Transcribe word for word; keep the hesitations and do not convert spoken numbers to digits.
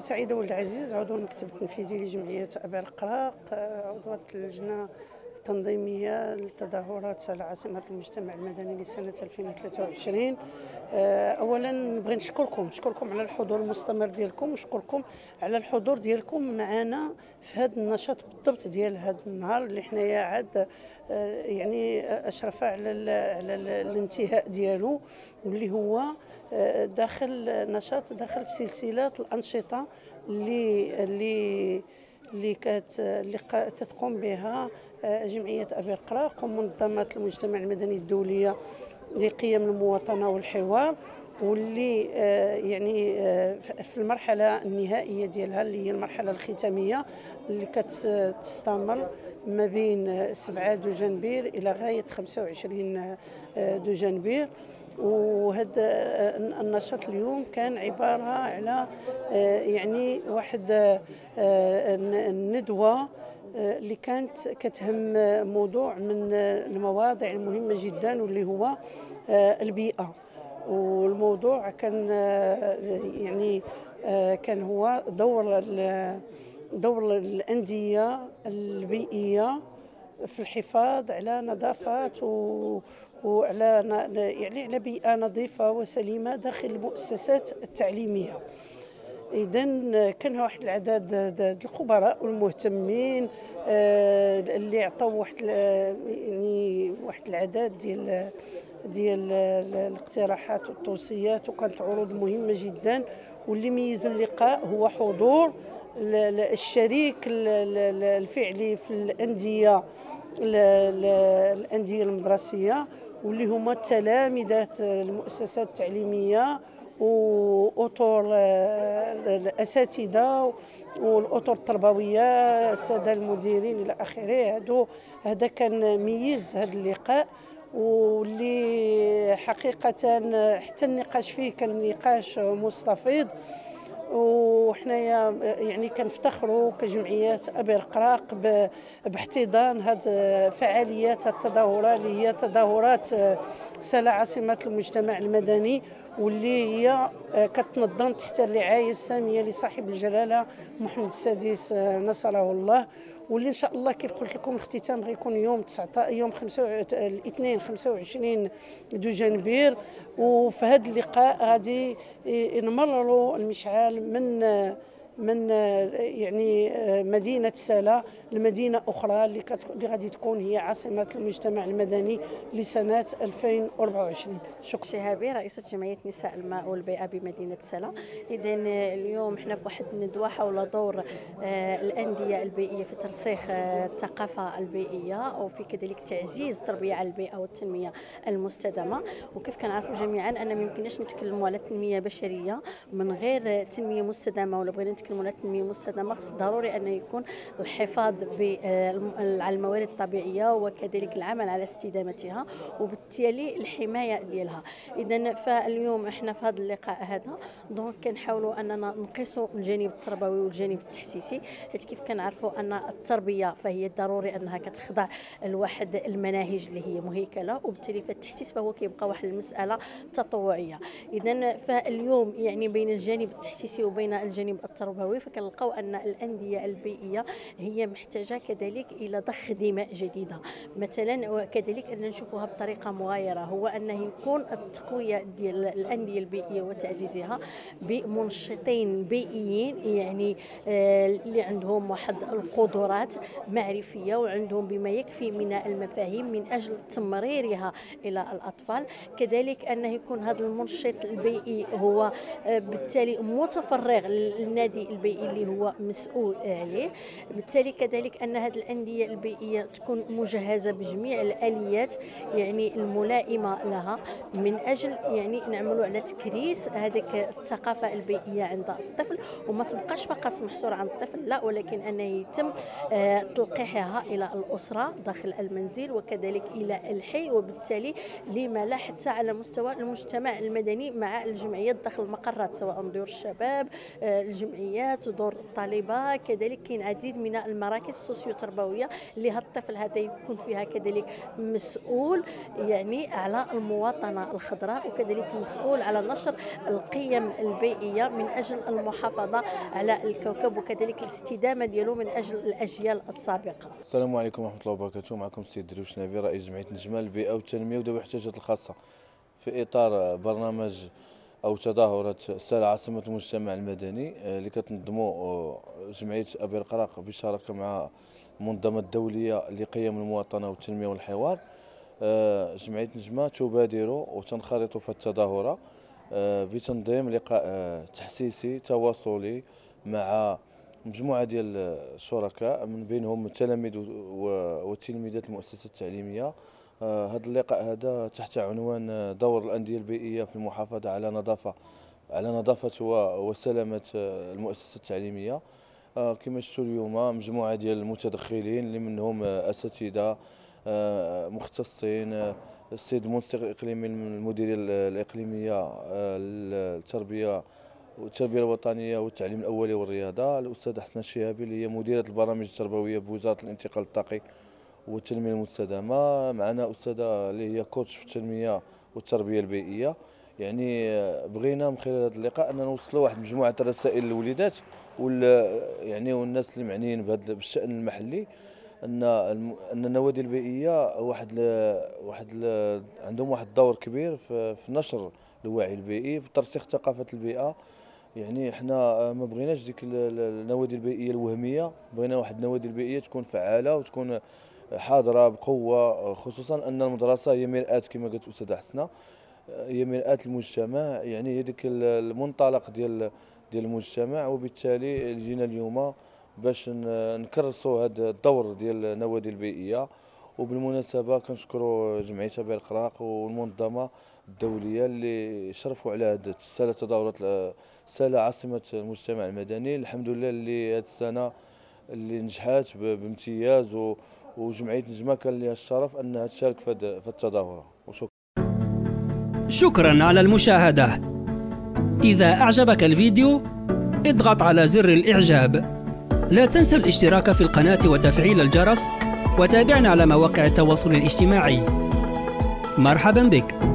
سعيدة ولد عزيز، عضو المكتب التنفيذي لجمعية أبي القراق، عضوة اللجنة التنظيمية للتظاهرات على عاصمة المجتمع المدني لسنة ألفين وثلاثة وعشرين. أولا نبغي نشكركم نشكركم على الحضور المستمر ديالكم، ونشكركم على الحضور ديالكم معنا في هذا النشاط بالضبط ديال هذا النهار اللي حنايا عاد يعني أشرف على على الانتهاء ديالو، واللي هو داخل نشاط داخل في سلسلة الأنشطة اللي اللي اللي كانت اللي تتقوم بها جمعية أبي القراق ومنظمات المجتمع المدني الدولية لقيم المواطنة والحوار، واللي يعني في المرحلة النهائية ديالها اللي هي المرحلة الختامية اللي كتستمر ما بين سبعة دجنبير إلى غاية خمسة وعشرين دجنبير. وهذا النشاط اليوم كان عبارة على يعني واحد الندوة اللي كانت كتهم موضوع من المواضيع المهمة جدا واللي هو البيئة. والموضوع كان يعني كان هو دور دور الأندية البيئية في الحفاظ على نظافة وعلى يعني على بيئة نظيفة وسليمة داخل المؤسسات التعليمية. إذن كان واحد العدد الخبراء والمهتمين اللي عطاو واحد يعني واحد العدد ديال ديال الاقتراحات والتوصيات، وكانت عروض مهمة جدا. واللي ميز اللقاء هو حضور الشريك الفعلي في الأندية الأندية المدرسية، واللي هما تلامذة المؤسسات التعليمية وأطر الأساتذة والأطر التربوية، السادة المديرين إلى آخره. هادو هذا كان ميز هذا اللقاء، واللي حقيقة حتى النقاش فيه كان نقاش مستفيض. وحنايا يعني كنفتخروا كجمعيات أبي القراق باحتضان هذه فعاليات التظاهرات اللي هي تظاهرات سلا عاصمة المجتمع المدني، واللي هي كتنظم تحت الرعاية السامية لصاحب الجلالة محمد السادس نصره الله. واللي ان شاء الله كيف قلت لكم الاختتام غيكون يوم تسعة يوم خمسة الاثنين خمسة وعشرين دجنبير. وفي هذا اللقاء غادي نمرروا المشعال من من يعني مدينة سلا لمدينة أخرى اللي اللي غادي تكون هي عاصمة المجتمع المدني لسنة ألفين وأربعة وعشرين. شكرا. شهابي رئيسة جمعية نساء الماء والبيئة بمدينة سلا. إذا اليوم احنا في واحد الندوة حول دور الأندية البيئية في ترسيخ الثقافة البيئية وفي كذلك تعزيز التربية على البيئة والتنمية المستدامة. وكيف كنعرفوا جميعا أن ما يمكنناش نتكلموا على تنمية بشرية من غير تنمية مستدامة، ولا بغينا نتكلموا على تنمية مستدامة خص ضروري أن يكون الحفاظ على الموارد الطبيعية وكذلك العمل على استدامتها وبالتالي الحماية ديالها. إذا فاليوم احنا في هذا اللقاء هذا دونك كنحاولوا أننا نقيسوا الجانب التربوي والجانب التحسيسي، حيت كيف كنعرفوا أن التربية فهي ضروري أنها كتخضع لواحد المناهج اللي هي مهيكلة، وبالتالي فالتحسيس فهو كيبقى واحد المسألة تطوعية. إذا فاليوم يعني بين الجانب التحسيسي وبين الجانب التربوي فكنلقاو أن الأندية البيئية هي محتاجة كذلك إلى ضخ دماء جديدة مثلا، وكذلك أن نشوفها بطريقة مغايرة، هو أنه يكون التقوية ديال الأندية البيئية وتعزيزها بمنشطين بيئيين يعني اللي عندهم واحد القدرات معرفية وعندهم بما يكفي من المفاهيم من أجل تمريرها إلى الأطفال. كذلك أنه يكون هذا المنشط البيئي هو بالتالي متفرغ للنادي البيئي اللي هو مسؤول عليه. بالتالي كذلك أن هذه الأندية البيئية تكون مجهزة بجميع الآليات يعني الملائمة لها من أجل يعني نعملوا على تكريس هذيك الثقافة البيئية عند الطفل، وما تبقاش فقط محصورة عند الطفل لا، ولكن أن يتم تلقيحها إلى الأسرة داخل المنزل وكذلك إلى الحي، وبالتالي لما لا حتى على مستوى المجتمع المدني مع الجمعيات داخل المقرات سواء ديور الشباب الجمعيات الجمعيات ودور الطالبه، كذلك كاين عديد من المراكز السوسيو تربويه اللي هذا الطفل هذا يكون فيها كذلك مسؤول يعني على المواطنه الخضراء، وكذلك مسؤول على نشر القيم البيئيه من اجل المحافظه على الكوكب، وكذلك الاستدامه ديالو من اجل الاجيال السابقه. السلام عليكم ورحمه الله وبركاته. معكم السيد درويش نبي رئيس جمعيه نجمه للبيئه والتنميه وذوي الاحتياجات الخاصه في اطار برنامج او تظاهره سال عاصمه المجتمع المدني اللي كتنظموا جمعيه ابي القراق بالشراكه مع المنظمه الدوليه لقيم المواطنه والتنميه والحوار. جمعيه نجمه تبادر وتنخرط في التظاهره بتنظيم لقاء تحسيسي تواصلي مع مجموعه ديال الشركاء من بينهم التلاميذ وتلميذات المؤسسات التعليميه. هذا اللقاء هذا تحت عنوان دور الانديه البيئيه في المحافظه على نظافه على نظافه وسلامه المؤسسات التعليميه. كما شفتوا اليوم مجموعه ديال المتدخلين اللي منهم اساتذه مختصين، السيد المنسق الاقليمي المديريه الاقليميه للتربيه والتربيه الوطنيه والتعليم الاولي والرياضه، الاستاذ حسن الشهابي اللي هي مديره البرامج التربويه بوزاره الانتقال الطاقي والتنميه المستدامه. معنا استاذه اللي هي كوتش في التنميه والتربيه البيئيه. يعني بغينا من خلال هذا اللقاء اننا نوصلوا واحد مجموعه الرسائل للوليدات وال يعني والناس اللي معنيين بهذا بالشان المحلي ان ان النوادي البيئيه واحد ل... واحد ل... عندهم واحد الدور كبير في, في نشر الوعي البيئي، في ترسيخ ثقافه البيئه. يعني احنا ما بغيناش ديك النوادي البيئيه الوهميه، بغينا واحد النوادي البيئيه تكون فعاله وتكون حاضره بقوه، خصوصا ان المدرسه هي مرآة كما قالت الاستاذه حسنه، هي مرآة المجتمع. يعني هي ديك المنطلق ديال ديال المجتمع، وبالتالي جينا اليوم باش نكرسوا هذا الدور ديال النوادي البيئيه. وبالمناسبه كنشكروا جمعيه ابي القراق والمنظمه الدوليه اللي شرفوا على هذه السنه تظاهرات سال عاصمه المجتمع المدني. الحمد لله اللي هذه السنه اللي نجحت بامتياز، وجمعيه نجمه كان لها الشرف انها تشارك في التظاهره. وشكرا. شكرا على المشاهده. اذا اعجبك الفيديو اضغط على زر الاعجاب. لا تنسى الاشتراك في القناه وتفعيل الجرس، وتابعنا على مواقع التواصل الاجتماعي. مرحبا بك.